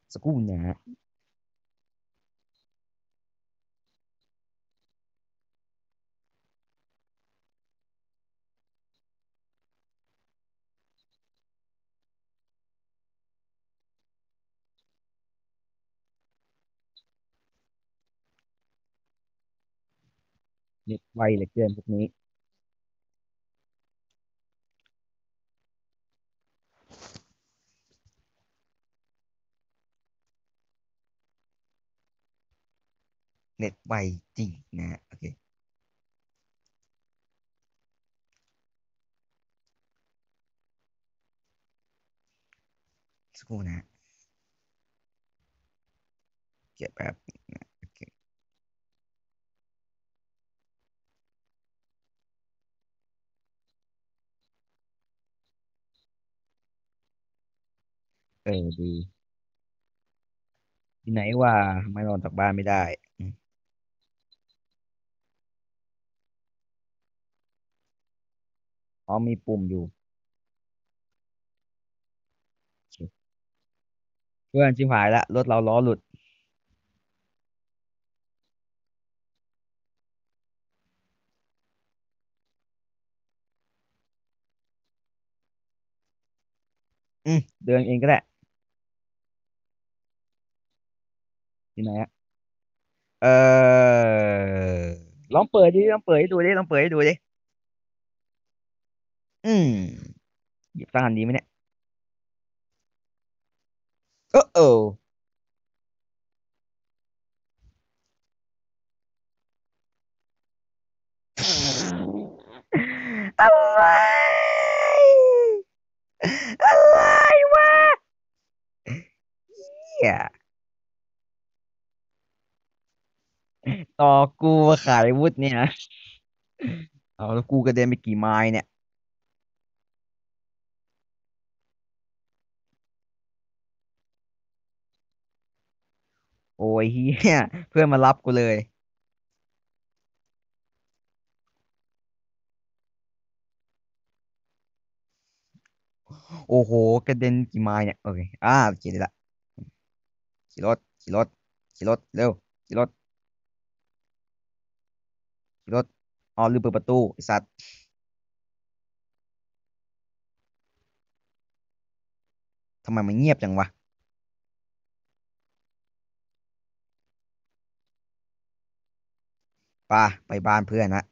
สักครู่นะฮะเน็ตไวเหลือเกินพวกนี้เน็ตไวจริงนะฮะโอเคสักครู่นะฮะเก็บแบบโอเคดีที่ไหนว่าทำไมนอนจากบ้านไม่ได้อืมอ๋อมีปุ่มอยู่โอเคเพื่อนชิบหายละรถเราล้อหลุดอืมเดินเองก็ได้ที่ไหนฮะเออลองเปิดดิลองเปิดให้ดูดิลองเปิดให้ดูดิอืมหยิบตั้งอันดีไหมเนี่ยโอ้อะไรอะไรวะเหี้ยต่อกูมาขายวุฒิเนี่ยนะเอาแล้วกูกระเด็นไปกี่ไม้เนี่ยโอ้ยเฮียเพื่อนมารับกูเลยโอ้โหกระเด็นกี่ไม้เนี่ยโอเคโอเคได้ละขี่รถขี่รถขี่รถเร็วขี่รถขี่รถอ๋อลืมเปิดประตูไอ้สัตว์ทำไมมันเงียบจังวะไปบ้านเพื่อนนะ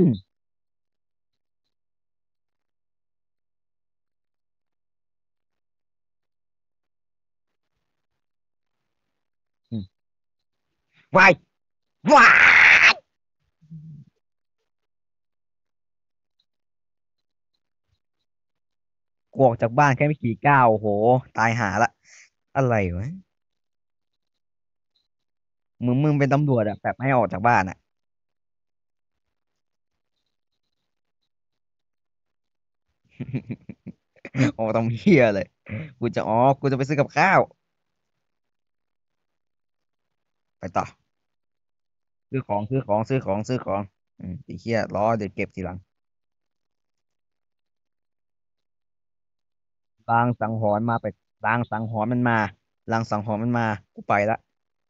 อืมวายวายกูออกจากบ้านแค่ไม่กี่ก้าวโอ้โหตายหาละอะไรวะมึงเป็นตำรวจอะแบบให้ออกจากบ้านอะโอ้ต้องเฮียเลยกูจะไปซื้อกับข้าวไปต่อซื้อของไอ้เฮียล้อเดี๋ยวเก็บทีหลังลางสังหรณ์มาไปลางสังหรณ์มันมาลางสังหรณ์มันมากูไปละ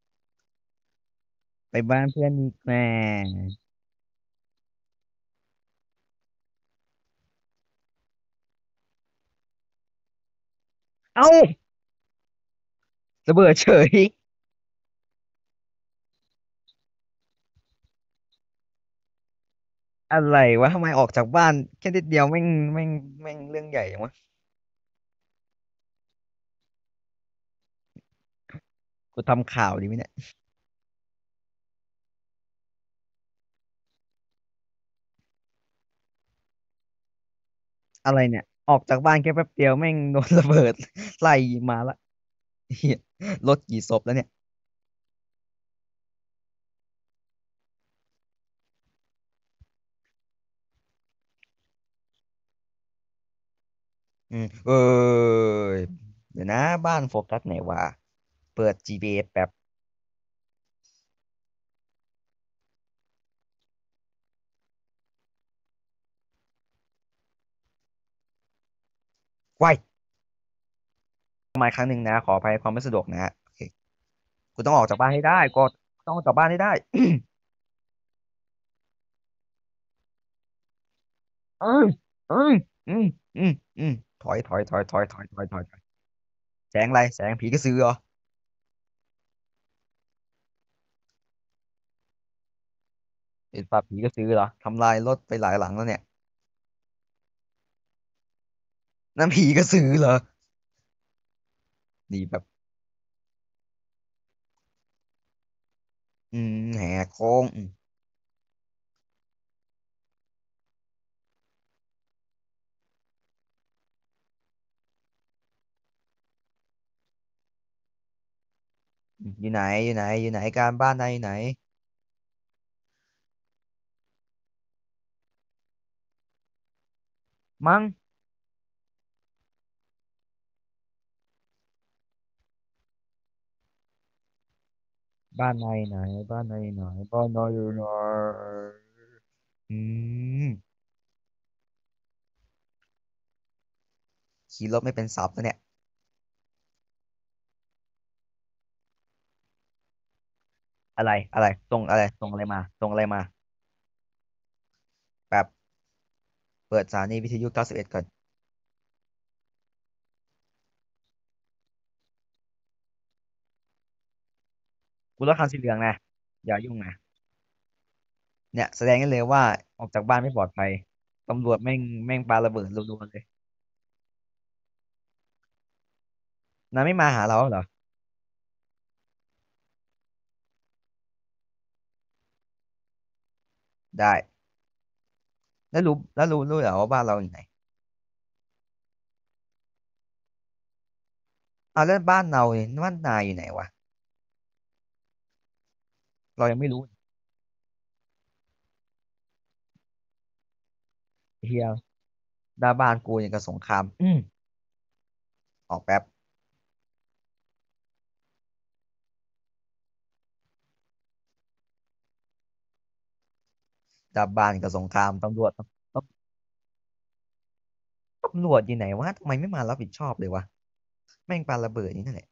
ไปบ้านเพื่อนอีกแม่เอ้าระเบิดเฉยอะไรวะทำไมออกจากบ้านแค่นิดเดียวแม่งเรื่องใหญ่จังวะกูทำข่าวดีไหมเนี่ยอะไรเนี่ยออกจากบ้านแค่แป๊บเดียวแม่งโดนระเบิดไล่มาละเหี้ยรถกี่ศพแล้วเนี่ยยเดี๋ยวนะบ้านโฟกัสไหนวะเปิด GPS แบบไว้ มาครั้งหนึ่งนะขออภัยความไม่สะดวกนะฮะกูต้องออกจากบ้านให้ได้ก็ต้องออกจากบ้านให้ได้เออเอออืมอืมอืมถอยแสงอะไรแสงผีกระสือเหรอเห็นปะผีกระสือเหรอทำลายรถไปหลายหลังแล้วเนี่ยนั่นผีกระสือเหรอดีแบบแหกโค้งอยู่ไหนอยู่ไหนการบ้านไหนอยู่ไหนมั้งบ้านไหนบ้านไหนบ้านไหนอยู่ไหนอืมขี่รถไม่เป็นสับนะเนี่ยอะไรส่งอะไรมาส่งอะไรมาแบบเปิดสถานีวิทยุ91ก่อนกูรถคันสีเหลืองนะอย่ายุ่งนะเนี่ยแสดงให้เลยว่าออกจากบ้านไม่ปลอดภัยตำรวจแม่งปาระเบิดรัวๆเลยนายไม่มาหาเราเหรอได้แล้วรู้เหรอว่าบ้านเราอยู่ไหนเอาแล้วบ้านเราเนี่ยบ้านนายอยู่ไหนวะเรายังไม่รู้เฮียหน้าบ้านกูอย่างกับสงครามออกแป๊บหน้าบ้านกับสงครามตำรวจอยู่ไหนวะทำไมไม่มารับผิดชอบเลยวะแม่งปาระเบิดนี่นั่นแหละ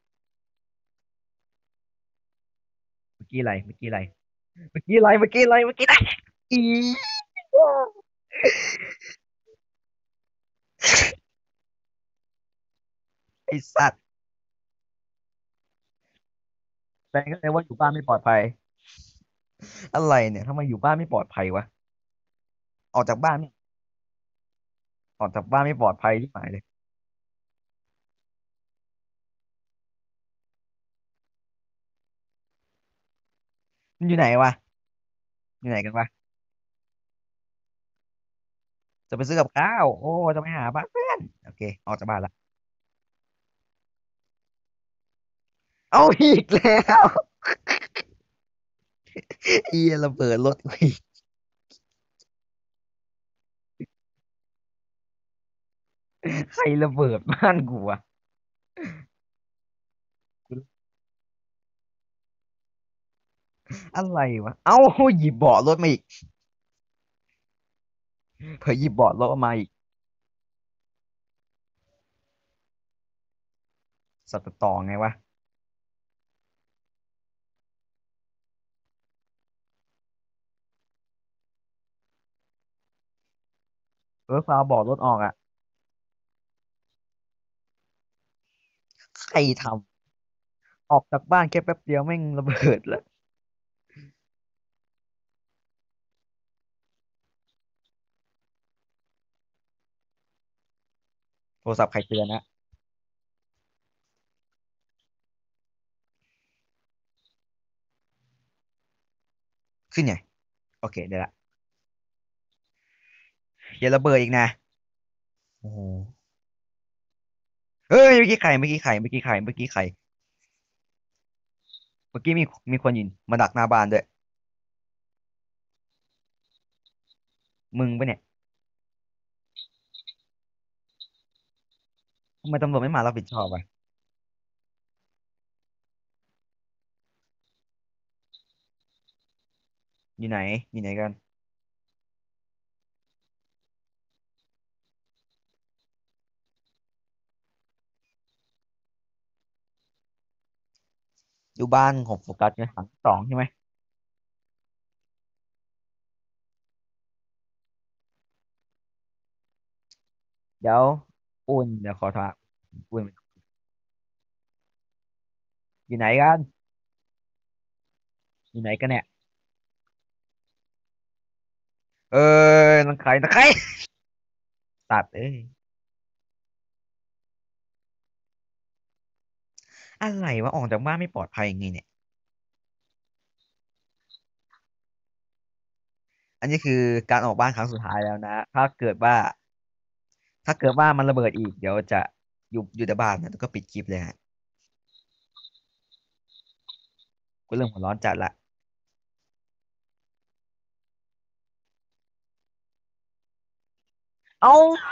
เมื่อกี้อะไรเมื่อกี้อะไรเมื่อกี้อะไรเมื่อกี้อะไรเมื่อกี้อะไรอีไอสัตว์แปลงก็เลยว่าอยู่บ้านไม่ปลอดภัยอะไรเนี่ยทำไมอยู่บ้านไม่ปลอดภัยวะออกจากบ้านไม่ออกจากบ้านไม่ปลอดภัยที่หมายเลยมันอยู่ไหนวะอยู่ไหนกันวะจะไปซื้อกับข้าวโอ้จะไปหาบ้านเพื่อนโอเคออกจากบ้านละเอาอีกแล้วเอียระเบิดรถกูอีกใครระเบิดบ้านกูอะอะไรวะเอ้าหยิบเบาะรถมาอีกเผยหยิบเบาะรถมาอีกสัตว์ต่อไงวะฟ้าเบาะรถออกอ่ะใครทำออกจากบ้านแค่แป๊บเดียวแม่งระเบิดแล้วโทรศัพท์ใครเตือนนะขึ้นไงโอเคเดี๋ยวละอย่าระเบิดอีกนะโอ้โหเฮ้ยเมื่อกี้ใครเมื่อกี้มีคนยิงมาดักหน้าบ้านด้วยมึงปะเนี่ยทำไมตำรวจไม่มารับผิดชอบวะอยู่ไหนอยู่ไหนกันอยู่บ้านของโฟกัสเนี่ยหลังสองใช่ไหมเดี๋ยวอุ่นเดี๋ยวขอถามอุ่นอยู่ไหนกันอยู่ไหนกันเนี่ยเออนังใครนังใครตัดเอ้ยอะไรวะออกจากบ้านไม่ปลอดภัยยังไงเนี่ยอันนี้คือการออกบ้านครั้งสุดท้ายแล้วนะถ้าเกิดว่ามันระเบิดอีกเดี๋ยวจะอยู่แต่บ้านนะแล้วก็ปิดคลิปเลยฮะกูเริ่มหัวร้อนจัดละเอา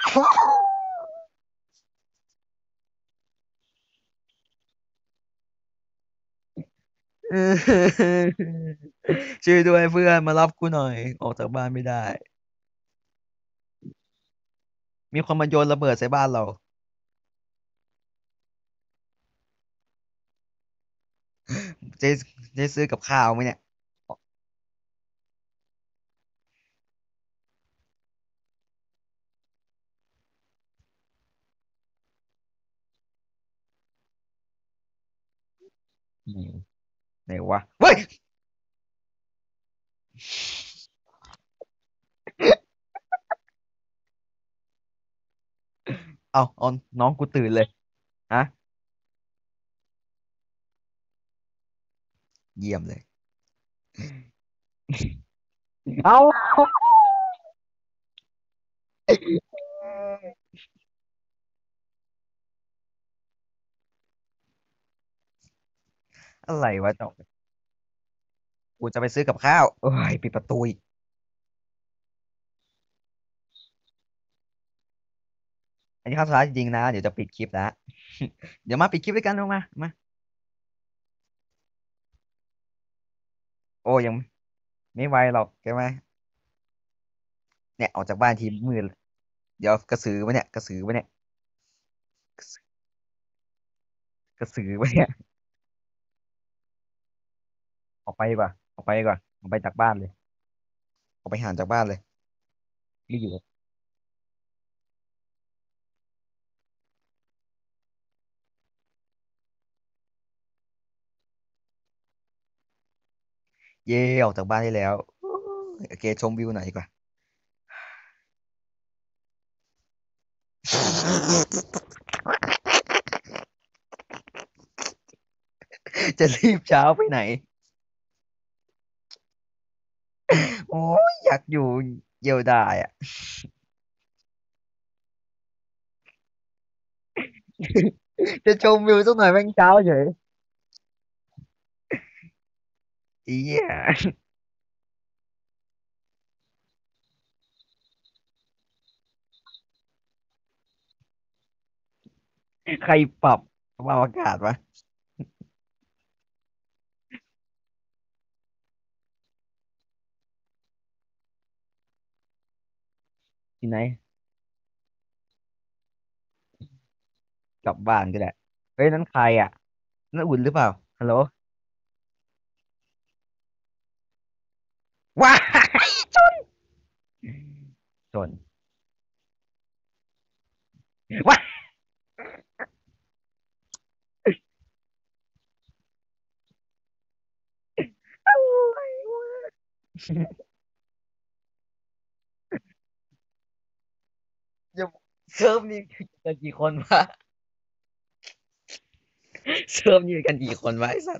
เออช่วยด้วยเพื่อนมารับกูหน่อยออกจากบ้านไม่ได้มีคนมาโยนระเบิดใส่บ้านเราเจ๊เจ๊ซื้อกับข้าวไหมเนี่ยไหนไหนวะเฮ้ยเอาน้องกูตื่นเลยฮะเยี่ยมเลยเอาอะไรวะจอกกูจะไปซื้อกับข้าวโอ้ยปิดประตูอีกอันนี้ข้าวสารจริงๆนะเดี๋ยวจะปิดคลิปแล้วเดี๋ยวมาปิดคลิปด้วยกันลงมาโอ้ยังไม่ไหวหรอกใช่ไหมเนี่ยออกจากบ้านทีมืดเดี๋ยวกระสือวะเนี่ยกระสือวะเนี่ยกระสือกระสือวะเนี่ยออกไปดีกว่าออกไปดีกว่าออกไปจากบ้านเลยออกไปห่างจากบ้านเลยรีบอยู่เย่ออกจากบ้านได้แล้วโอเคชมวิวหน่อยดีกว่าจะรีบเช้าไปไหนโอ้ยอยากอยู่เดียวดายอ่ะจะชมวิวสักหน่อยแม่งเช้าเฉยอีเหี้ยใครปรับสภาพอากาศวะที่ไหนกลับบ้านก็ได้เฮ้ยนั่นใครอ่ะนั่นอุ่นหรือเปล่าฮัลโหลว้ายชนว้ายอะไรวะเดี๋ยวเซิร์ฟนี่กันกี่คนวะเซิร์ฟนี่กันกี่คนวะไอ้สัส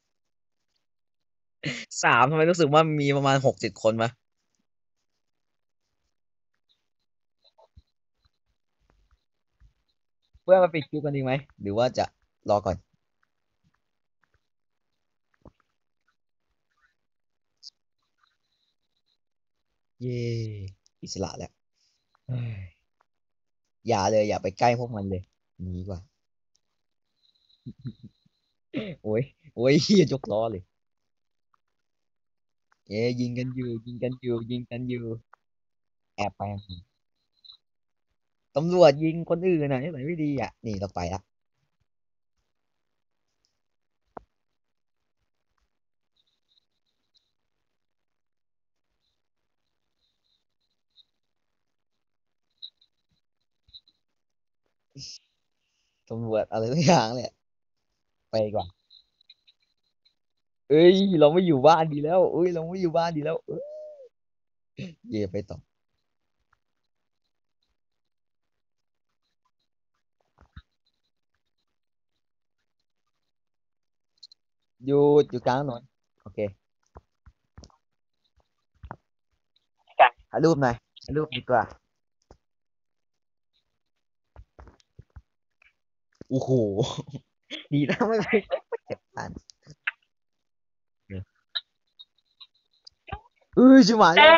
สามทำไมรู้สึกว่ามีประมาณ6-7 คนวะเพื่อนมาปิดคลิปกันดีไหมหรือว่าจะรอก่อนเย่อิสระแล้วเฮ้ยอย่าเลยอย่าไปใกล้พวกมันเลยหนีดีกว่าโอ้ยโอ้ยเฮียยกล้อเลยเอ้ยยิงกันอยู่ยิงกันอยู่ยิงกันอยู่แอบไปตำรวจยิงคนอื่นน่ะนี่ไหนไม่ดีอ่ะนี่เราไปละตำรวจอะไรทุกอย่างเลยไปก่อนเอ้ยเราไม่อยู่บ้านดีแล้วเอ้ยเราไม่อยู่บ้านดีแล้วเอ้ยเย่ไปต่ออยู่กลางถนนโอเคถ่ายรูปหน่อยถ่ายรูปดีกว่าโอ้โหดีนะไม่เจ็บผ่านเอ้ยชิบหายแล้ว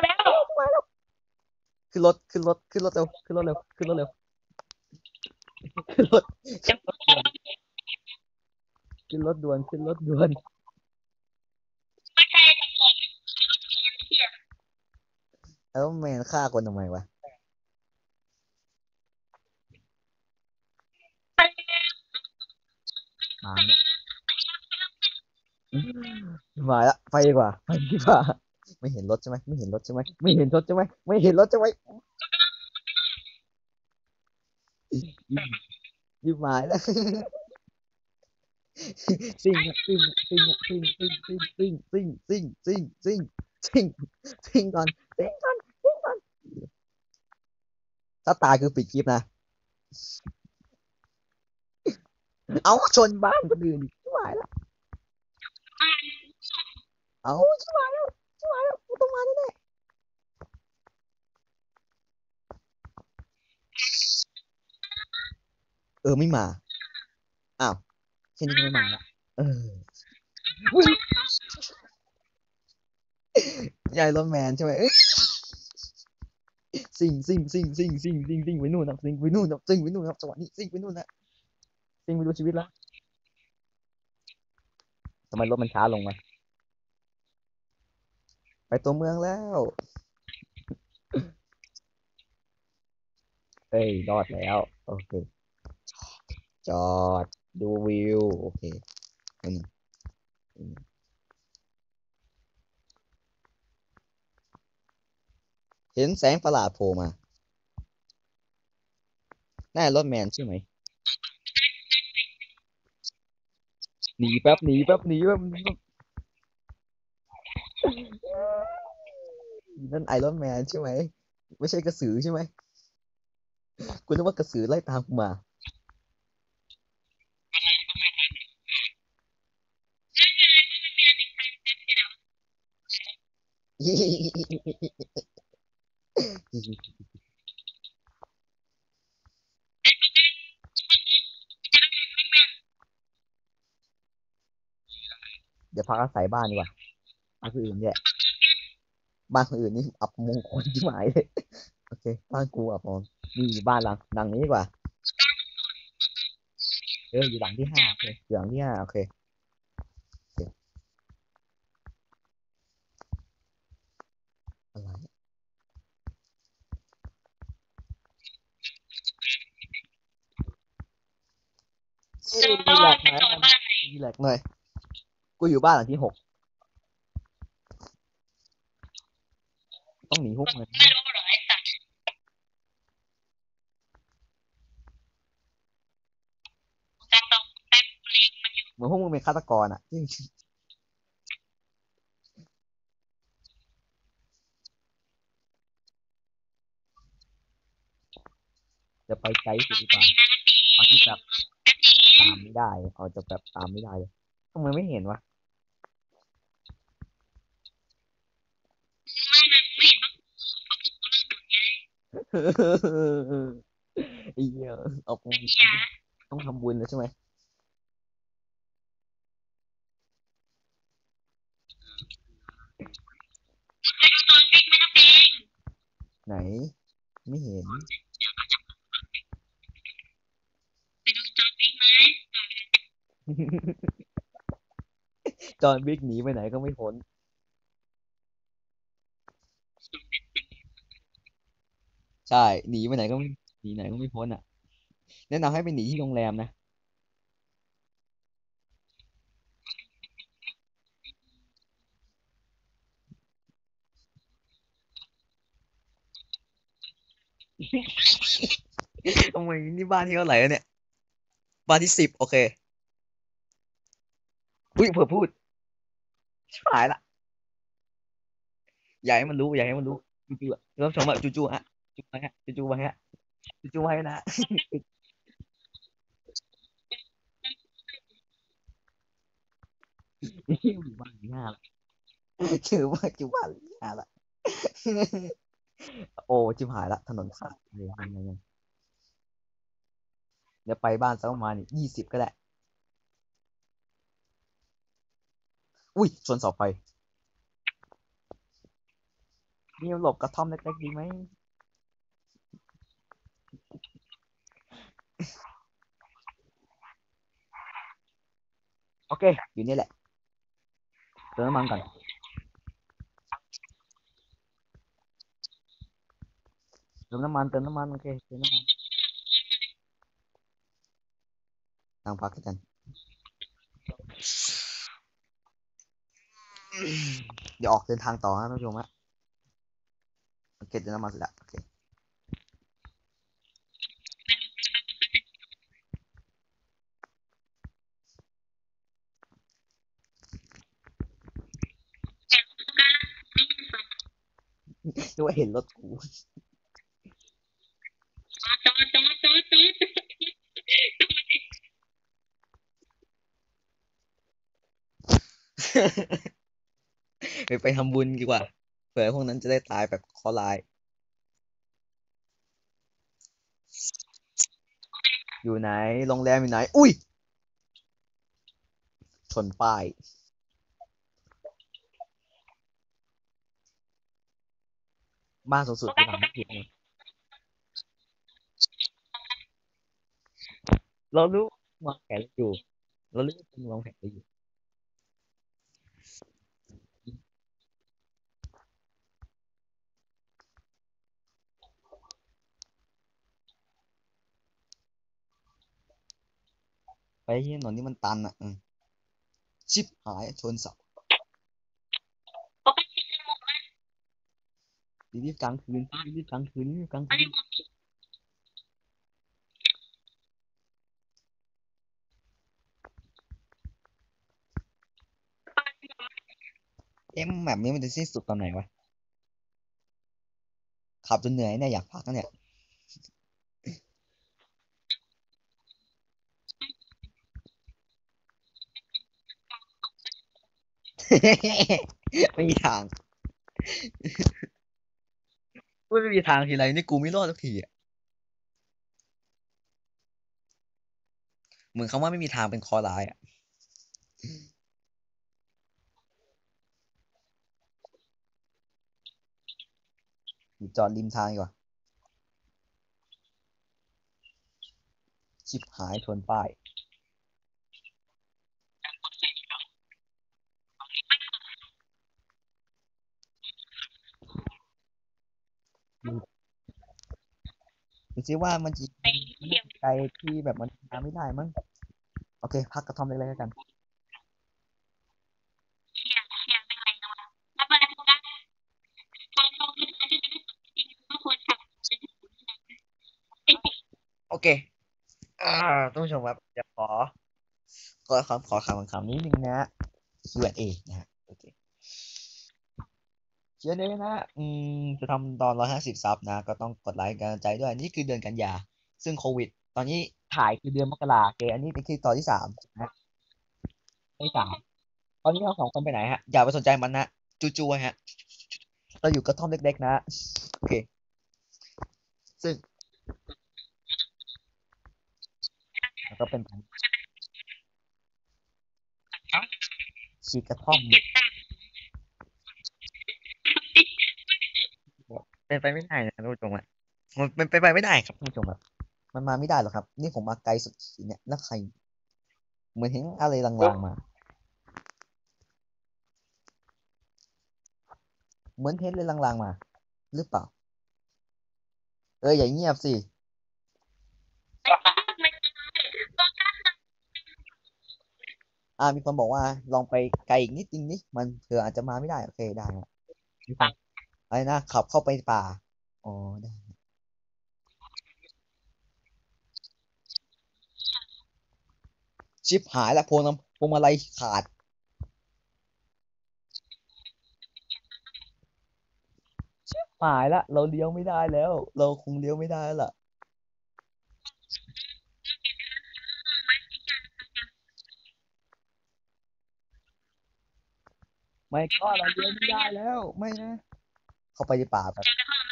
ขึ้นรถเร็วขึ้นรถขึ้นรถด่วนแล้วแมนฆ่าคนทำไมวะมาเนี่ยมาละไปดีกว่าไปดีกว่าไม่เห็นรถใช่ไหมไม่เห็นรถใช่ไหมไม่เห็นรถใช่ไหมไม่เห็นรถใช่ไหมยิบหายแล้วซิ่งอะซิ่งซิ่งก่อนซิ่งก่อนถ้าตายคือปิดคลิปนะเอาชนบ้านคนอื่นอีกชิบหายแล้วเอาชิบหายแล้วกูต้องมาแน่ๆเออไม่มาอ้าวแค่นี้ก็ไม่มาละเอออุ้ยยายรถแมนใช่ไหมเอ้ยซิ่งไปนู่นนะซิ่งไปนู่นนะซิ่งไปนู่นนะจังหวะนี้ซิ่งไปนู่นนะซิ่งไปดูชีวิตแล้วทำไมรถมันช้าลงวะไปตัวเมืองแล้วเอ้ยรอดแล้วโอเคจอดดูวิวโอเคอืมอืมเห็นแสงประหลาดโผล่มาน่ารถแมนใช่ไหมหนีแป๊บนั่นไอรอนแมนใช่ไหมไม่ใช่กระสือใช่ไหมกูนึกว่ากระสือไล่ตามกูมาเดี๋ยวพักอาศัยบ้านดีกว่าบ้านคนอื่นเนี่ยบ้านคนอื่นนี่อับมงคลที่หมายเลยโอเคบ้านกูอับมงคลนี่บ้านหลังนี้ดีกว่าเอออยู่หลังที่ห้าโอเคอยู่หลังที่ห้าโอเคโอเคอะไรเอ้ยรีแลกซ์หน่อยแล้วกันรีแลกซ์หน่อยกูอยู่บ้านหลังที่หกต้องหนีฮุกเลยเหมือนพวกมึงเป็นฆาตกรอ่ะจะไปไกลสุดดีกว่าเอาที่แบบตามไม่ได้เอาจะแบบตามไม่ได้เลยทำไมไม่เห็นวะ ไอ้เหี้ยเอาไปต้องทำบุญแล้วใช่ไหมไหนไม่เห็นจอห์นวิกหนีไปไหนก็ไม่พ้นใช่หนีไปไหนก็ไม่หนีไหนก็ไม่พ้นอ่ะแนะนำให้ไปหนีที่โรงแรมนะทำไมนี่บ้านที่เท่าไหร่แล้วเนี่ยบ้านที่10โอเคอุ้ยเผื่อพูดชิบหายละอย่าให้มันรู้อย่าให้มันรู้จู่ๆอะเริ่มชมแบบจู่ๆฮะจู่ๆไปฮะจู่ๆไปฮะจู่ๆไปนะอยู่บ้านที่ห้าละคือว่าอยู่บ้านที่ห้าละโอ้ชิบหายละถนนขาดเลยยังเดี๋ยวไปบ้านสักประมาณ20ก็ได้อุ้ยชนเสาไฟนี่หลบกระท่อมเล็กๆดีไหมโอเคอยู่นี่แหละเติมน้ำมันก่อนเติมน้ำมันโอเคเติมน้ำมันนั่งพักกันเดี๋ยวออกเดินทางต่อนะท่านผู้ชมฮะโอเคเติมน้ำมันเสร็จแล้วโอเคดูว่าเห็นรถกู ไปทำบุญดีกว่าเผื่อพวกนั้นจะได้ตายแบบคอลายอยู่ไหนโรงแรมอยู่ไหนอุ้ยชนป้ายบ้านสูงสุดคือทางที่ผิดนะเรารู้วางแผนอยู่เรารู้ว่าคุณวางแผนอยู่ไปที่ถนนที่มันตันอ่ะชิบหายชนเสารีบๆกลางคืนรีบๆกลางคืนรีบๆกลางคืนเอ็มแบบนี้มันจะสิ้นสุดตอนไหนวะขับจนเหนื่อยเนี่ยอยากพักแล้วเนี่ยไม่มีทางพูดไม่มีทางทีไรนี่กูไม่รอดสักทีอ่ะเหมือนคำว่าไม่มีทางเป็นคอลายอ่ะอยู่จอดริมทางดีกว่าชิบหายชนป้าย ดูซิว่ามันจะมันน่าจะไกลที่แบบมันทำไม่ได้มั้งโอเคพักกระท่อมเล็กๆแล้วกันโอเคอ่าต้องผู้ชมครับจะขอคำนิดนึงนะ Q&A นะฮะโอเค Q&A นะจะทำตอน150 ซับนะก็ต้องกดไลค์กันใจด้วยนี่คือเดือนกันยาซึ่งโควิดตอนนี้ถ่ายคือเดือนมกราโอเคอันนี้เป็นคือตอนที่3นะที่สามตอนนี้เรา2 คนไปไหนฮะอย่าไปสนใจมันนะจู่ๆฮะเราอยู่กระท่อมเล็กๆนะโอเคซึ่งมันก็เป็นฉีกกระท่อม เป็นไปไม่ได้นะท่านผู้ชมอ่ะมันเป็นไปไม่ได้ครับท่านผู้ชมครับมันมาไม่ได้หรอกครับนี่ผมมาไกลสุดขีดเนี่ยแล้วใครเหมือนเห็นอะไรลางๆมาเหมือนเห็นเลยลางๆมาหรือเปล่าอย่าเงียบสิมีคนบอกว่าลองไปไกลอีกนิดนึงนี่มันเผื่ออาจจะมาไม่ได้โอเคได้ครับมีคนอะไรนะขับเข้าไปป่าอ๋อได้ชิบหายแล้วพวงมาลัยขาดหายละเราเลี้ยวไม่ได้แล้วเราคงเลี้ยวไม่ได้แล้วล่ะไม่ก็เราเลี้ยวไม่ได้แล้วไม่นะเข้าไปในป่าแบบ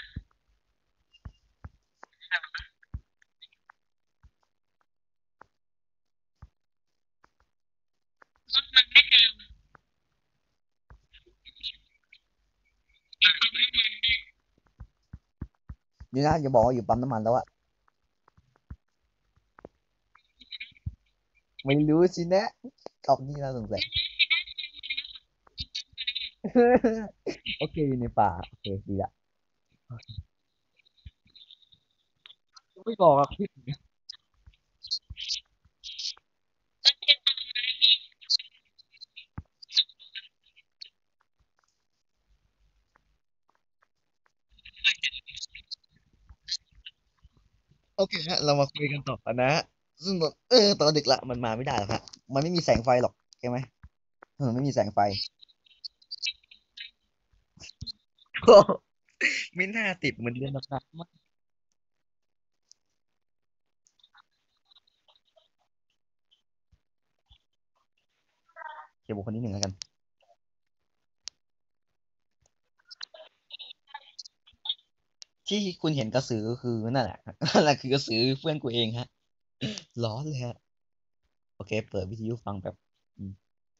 นี่นะอย่าบอกว่าอยู่ปั๊มน้ำมันแล้วอะไม่รู้สินะตอบนี่น่าสงสัยโอเคอยู่ในป่าโอเคดีละไม่บอกอะโอเคฮะเรามาคุยกันต่อนะฮะซึ่งแบบตอนดึกละมันมาไม่ได้หรอกฮะมันไม่มีแสงไฟหรอกใช่ไหมไม่มีแสงไฟไม่น่าติดเหมือนเรือนดำน้ำมากเขียนบุคคลที่หนึ่งแล้วกัน ที่คุณเห็นกระสือคือนั่นแหละนั่นแหละคือกระสือเพื่อนกูเองฮะร้อนเลยฮะโอเคเปิดวิทยุฟังแบบอืม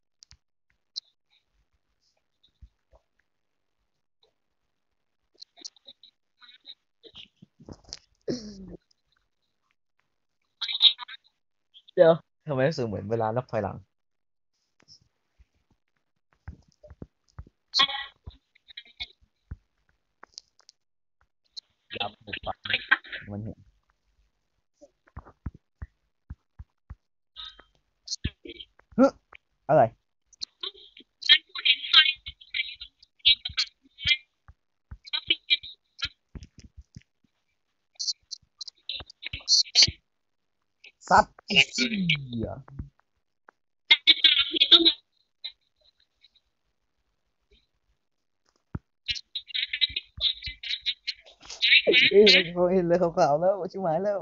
เดี๋ยวทำไมรู้สึกเหมือนเวลานับถอยหลังยับบุบปับมันเห็นเฮ้ยอะไรซัดอีซี่อ่ะเอ้ยเขาเห็นเลยขาวๆแล้วชิบหายแล้ว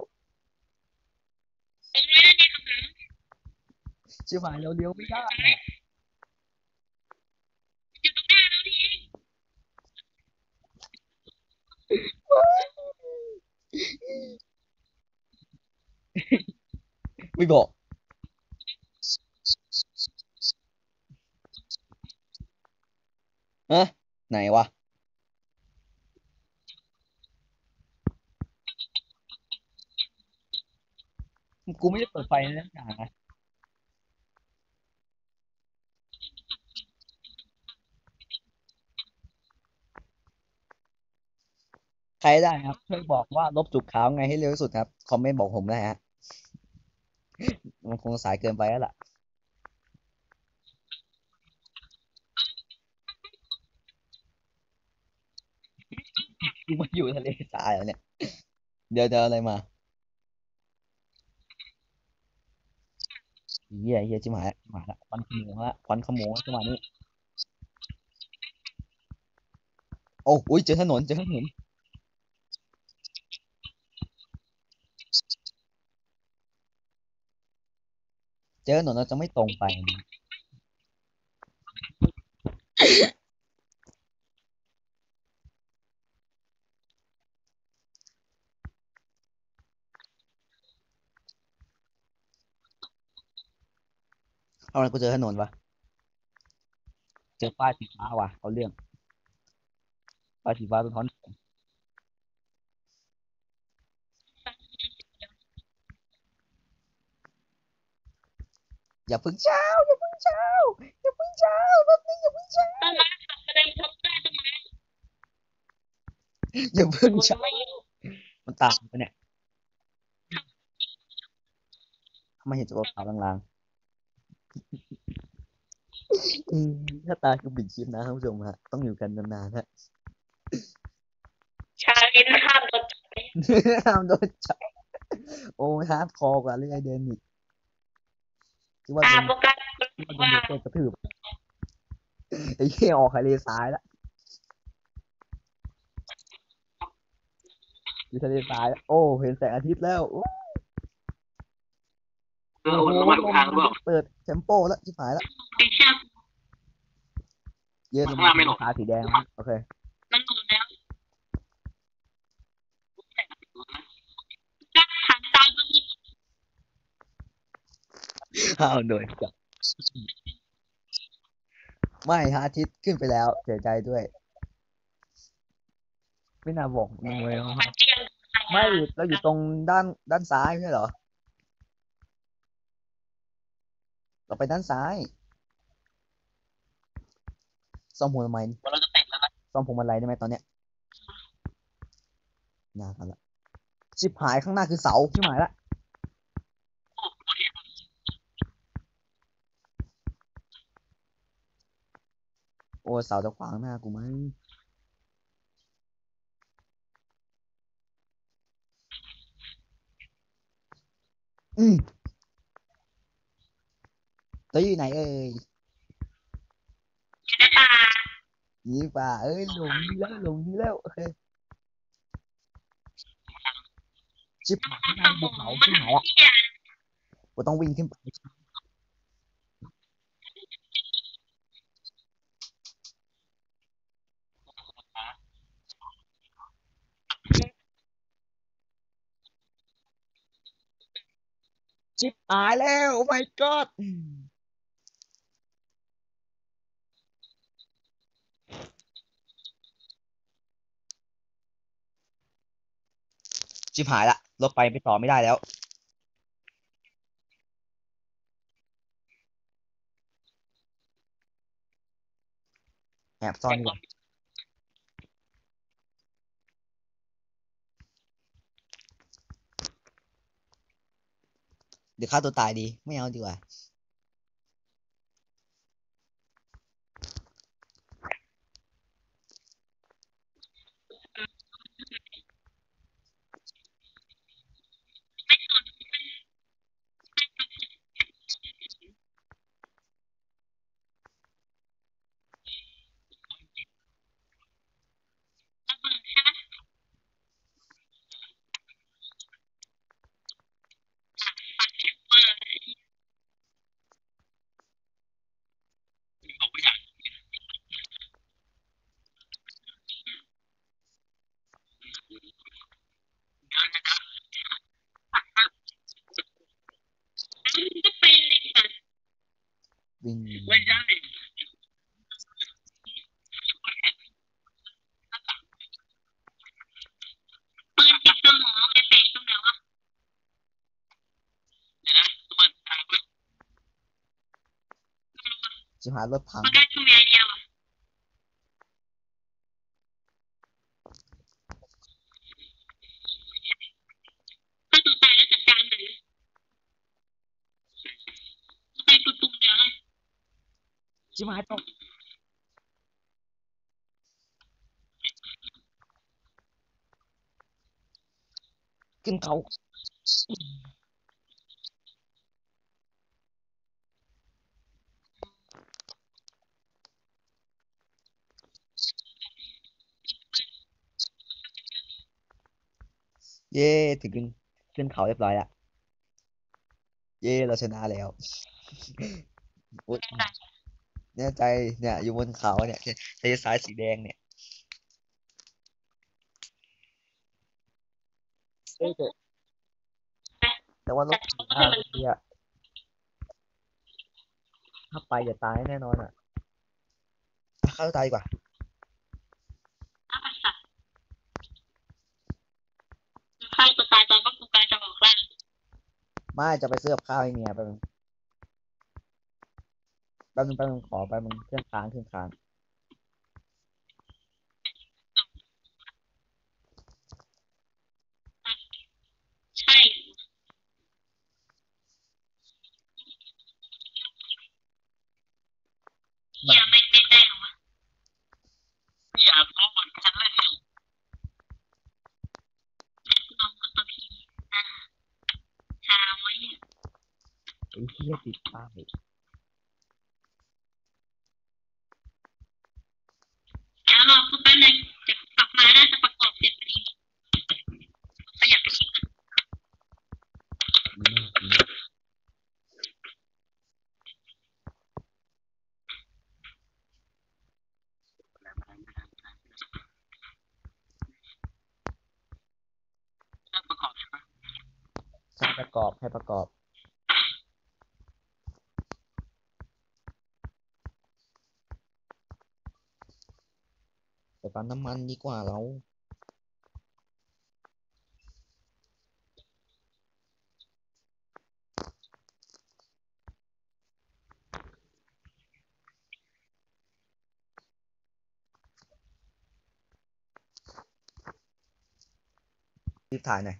ชิบหายเราเลี้ยวไม่ได้อะไม่บอกฮะไหนวะกูไม่ได้เปิดไฟนะอย่างนะใครได้ครับช่วยบอกว่าลบจุดขาวไงให้เร็วที่สุดครับคอมเมนต์บอกผมได้ฮะมันคงสายเกินไปแล้วล่ะกูมาอยู่ทะเลทรายแล้วเนี่ยเดี๋ยวอะไรมา เฮียจิ๋มหายละจิ๋มหายละควันขโมงละควันขโมงละจังหวะนี้โอ้อุ้ยเจอถนนเจอถนนเราจะไม่ตรงไปนะเอาอะไรกูเจอถนนวะเจอป้ายสีฟ้าว่ะเอาเรื่องป้ายสีฟ้าสะท้อนอย่าเพึ่งเช้าอย่าเพึ่งเช้าอย่าเพึ่งเช้ารถนี้อย่าเพึ่งเช้าอย่าเพึ่งเช้ามันตามไปเนี่ยทำไมเห็นตัวขาวลางๆถ้าตายคือปิดคลิปนะท่านผู้ชมฮะต้องอยู่กันนานๆฮะชาลินห้ามรถห้ามโดนจับโอ้ยฮาร์ดคอร์กว่าเรื่องไอเดนอีกคิดว่าโดนโฟกัสคิดว่าโดนว่าเด็กกระทืบไอ้เหี้ยออกทะเลทรายแล้วอยู่ทะเลทรายแล้วโอ้เห็นแสงอาทิตย์แล้วโอ้โหระวังทางหรือเปล่าเปิดเทมโปแล้วชิบหายแล้วไอ้เชือกเย็นลงข้างมาล่างไม่หลบตาสีแดงนะโอเคมันหลุดแล้วก็หันตามมันอ้าวโดนจับไม่พระอาทิตย์ขึ้นไปแล้วเสียใจด้วยไม่น่าบอกมึงเลยนะครับไม่เราอยู่ตรงด้านซ้ายไม่ใช่เหรอเราไปด้านซ้ายซ่อมหัวทำไมเราจะแต่งแล้วนะซ่อมผมอะไรได้ไหมตอนเนี้ยยากกันละชิบหายข้างหน้าคือเสาชิบหายละโอ้เสาจะขวางหน้ากูไหมอืมตัวอยู่ไหนเอ่ยในป่ายี่ป่าเอ้ยหลงดีแล้วหลงดีแล้วโอเคชิบหายข้างหน้าสมภูเขาองมันชิบหายละเที่ยกูต้องวิ่งขึ้นไปชิบหายแล้วโอ้ my god ชิบหายละรถไปต่อไม่ได้แล้วแอบซ่อนดีกว่าเดี๋ยวฆ่าตัวตายดีไม่เอาดีกว่าก็เป็นเลยค่ะวิ่งไม่ได้ปืนติดสมองไอ้เป็ดตรงไหนวะเดี๋ยวนะตัวทางมันชิบหายรถพังมันได้ชูมีไอเดียว่ะถ้าตัวตายแล้วจัดการเลยไปประตูเดียวเลยชิบหายตกขึ้นเขาเย่ถึงขึ้นเขาเรียบร้อยละเย่เราชนะแล้วอุ๊ยแน่ใจเนี่ยอยู่บนเขาเนี่ยทะเลทรายสีแดงเนี่ยเอ้ยแต่ว่ารถถึงมากเลยอะถ้าไปอย่าตายแน่นอนอ่ะฆ่าตัวตายดีกว่าอ้าวสัตว์ฆ่าตัวตายตอนว่ากูกำลังจะบอกล่างไม่จะไปซื้อกับข้าวให้เมียแป๊บนึงขอแป๊บนึงเครื่องค้างใช่อย่าไม่ได้หรอวะอย่าเพราะมันฉันเล่นไม่ลองตัวพีอ่าชาไว้ไอ้เหี้ยติดป้ายแล้วรอคุณแป๊บนึงเดี๋ยวกลับมาน่าจะประกอบเสร็จพอดีขยับไปชิมกันดีมากดีมากประกอบใช่ไหมใช่ประกอบให้ประกอบไปปั๊มน้ำมันดีกว่าเรารีบถ่ายหน่อย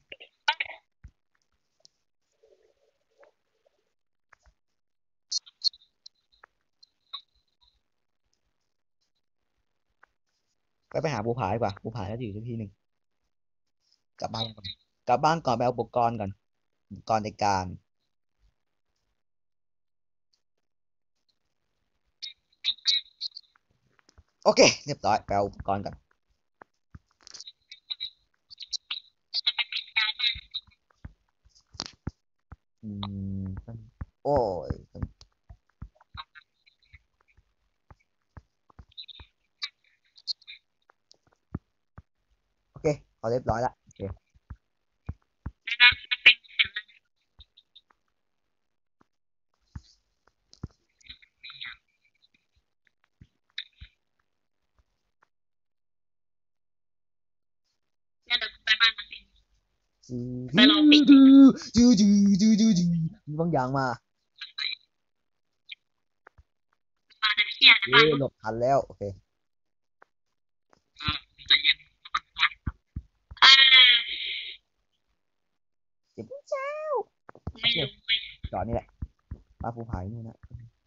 ไปหาภูผาดีกว่าภูผาจะอยู่ที่หนึ่งกลับบ้านก่อนกลับบ้านก่อนไปเอาอุปกรณ์ก่อนอุปกรณ์ในการโอเคเรียบร้อยไปเอาอุปกรณ์ก่อนอืมโอ้ยโอเคเอาเรียบร้อยละโอเคงั้นเดี๋ยวไปบ้านมาสิจูไปลองปิดจูจูจูจูจูจูมีบางอย่างมามาเดี๋ยวเที่ยในเย้บ้านหลบทันแล้วโอเคจะเย็นเออเก็บเช้าโอไม่เครู้เว้ยจอดนี่แหละป้าภูผาอยู่นู่นนะ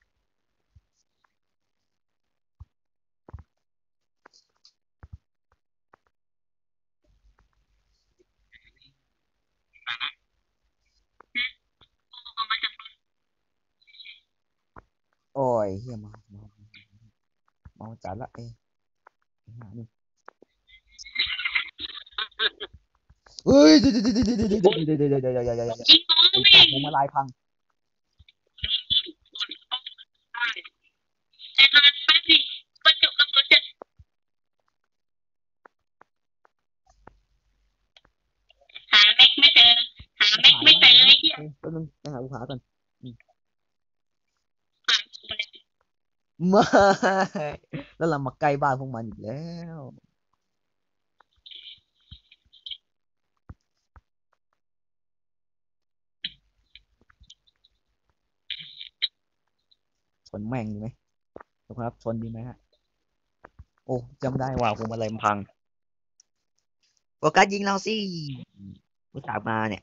เอามาจากโอ้ยเฮียเมาจัดละเอ้ยหานี่เฮ้ยเดี๋ยวเดี๋ยวเดี๋ยวเดี๋ยวเดี๋ยวเดี๋ยวเดี๋ยวเดี๋ยวเดี๋ยวเดี๋ยวเดี๋ยวเดี๋ยวจริงเหรอไอ้เว้ยพังผมมาลายพังแต่นานแป๊บสิก็จบกับรถจะหาแม็กไม่เจอหาแม็กภูผาไม่เจอไอ้เหี้ยเอ้ยแป๊บนึงไปหาภูผาก่อนไม่แล้วเรามาใกล้บ้านพวกมันอีกแล้วชนแม่งดีไหมทุกคนครับชนดีไหมฮะโอ้จำได้ว่าพวงมาลัยมันพังโฟกัสยิงเราสิผู้สาวมาเนี่ย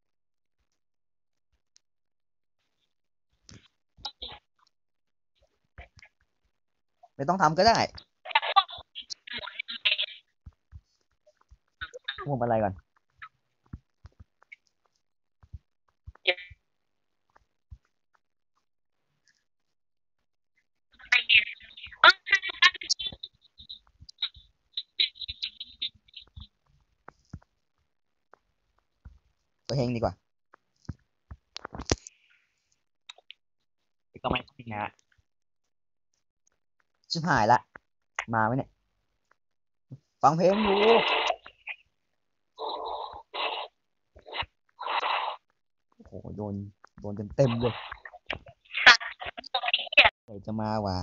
ไม่ต้องทำก็ได้พวงมาลัยก่อนตัวเฮงดีกว่าก็ไม่จริงนะชิบหายละมาไหมเนี่ยฟังเพลงอยู่โอ้โหโดนเต็มเลยใครจะมาว่า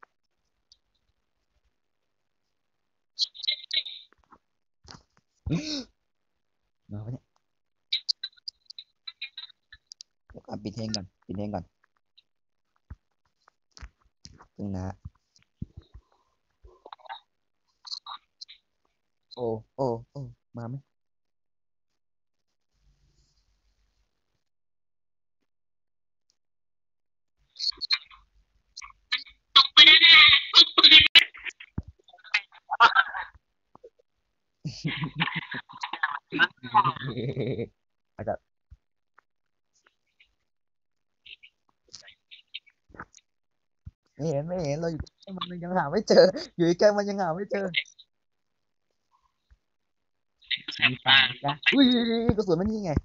มาไหมเนี่ยเดี๋ยวก่อนปิดเพลงก่อนปิดเพลงก่อนซึ่งนะโอ้โอ้โอ้มาไหมตรงไปแล้วนะอาจจะไม่เห็นเราอยู่ใกล้มันยังหาไม่เจออยู่ใกล้มันยังหาไม่เจอมีป่าจ้ะอุ้ยกระสุนมันนี่ไง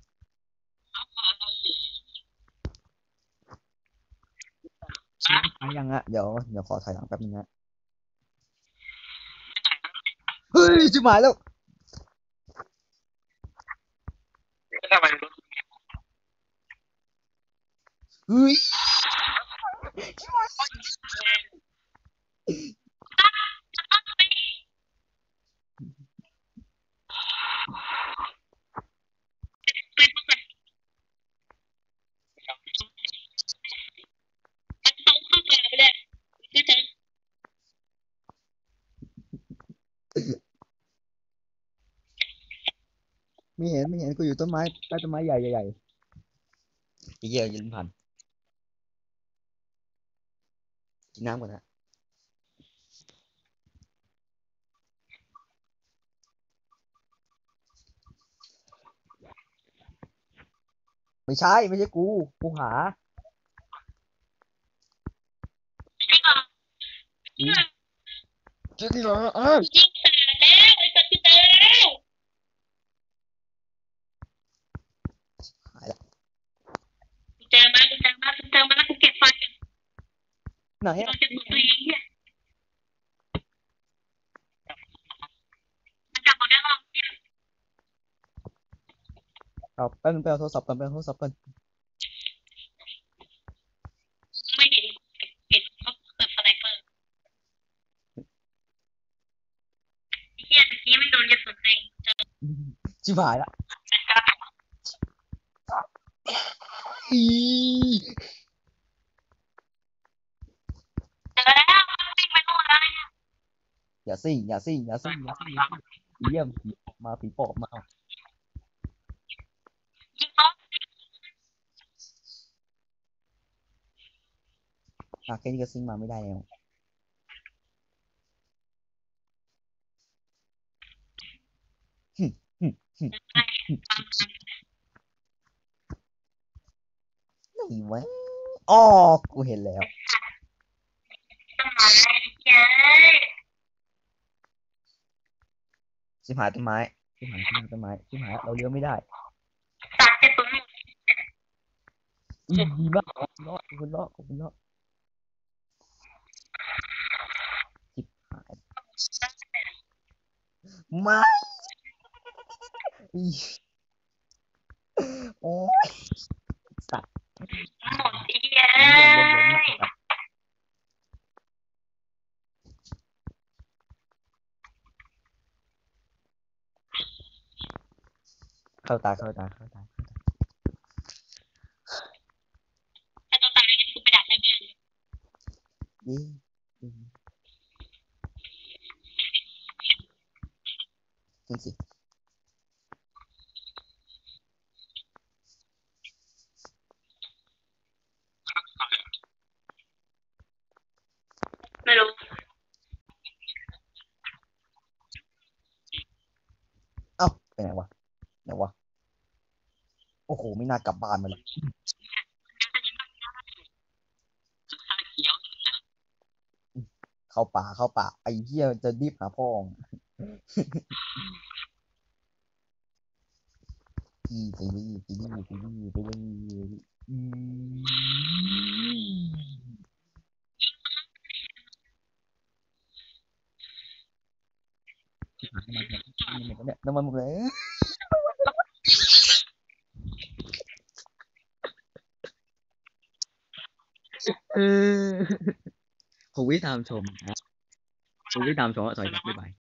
ชิบหายยังอะเดี๋ยวขอถอยหลังแป๊บนึงนะเฮ้ยชิบหายแล้วทำไมรู้เฮ้ยเป็นเพื่อนมันต้องเข้าไปเลยก็จะไม่เห็นกูอยู่ต้นไม้ใต้ต้นไม้ใหญ่ใหญ่ไอ้เหี้ยยืนผ่านกินน้ำก่อนนะไม่ใช่กูหาจริงจริงเหรอยิงตาแล้วไอ้สัตว์ตาแล้วหายละกุญแจมาแล้วกูเก็บไฟกันไหนอะเราจะตัวเองเนี่ยมันจับเอาได้ห้องเนี่ยเอาแป๊บนึงไปเอาโทรศัพท์ก่อนไปเอาโทรศัพท์ก่อนไม่เห็นเขาเปิดสไนเปอร์เฮียตะกี้ไม่โดนกระสุนเลยชิบหายละอีเจอแล้ววิ่งไปนู่นแล้วเนี่ยอย่าซิ่งเยี่ยมผีปอบมาผีปอบมายิงน้องแค่นี้ก็ซิ่งมาไม่ได้แล้วหึหึหึไหนวะอ๋อกูเห็นแล้วต้นไม้เย้ชิบหายต้นไม้ชิบหายเราเลี้ยวไม่ได้ตัดกระสุนหมดดีมากขอบคุณเลาะชิบหายไม่อีโอ้ยสัตว์หมดเย้เยี่ยมเข้าตาถ้าตัวตายเนี่ยกูไปดักเลยแม่เยี่จริงสิไม่รู้เอ้าไปไหนวะโอ้โหไม่น่ากลับบ้านมาเลยเข้าป่าไอ้เหี้ยจะรีบหาพ่องไปเลยอืมน้ำมันหมดเลยเออขอบคุณที่ตามชมนะขอบคุณที่ตามชมสวัสดีครับบ๊ายบาย